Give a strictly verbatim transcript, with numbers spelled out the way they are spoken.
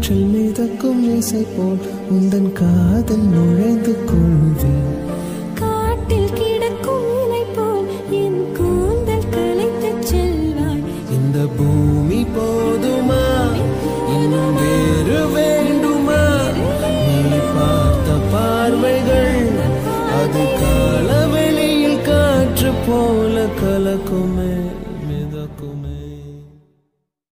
காற்றில் மிதக்கும் இசை போல் உந்தன் காதல் நுழைந்து கொள்வேன். காட்டில் கிடக்கும் இலை போல் என் கூந்தல் கலைத்து செல்வாய். இந்த பூமி போதுமா, இன்னும் வேறு வேண்டுமா? நீ பார்த்த பார்வைகள் அது காலவெளியில் காற்று போல கலக்குமே.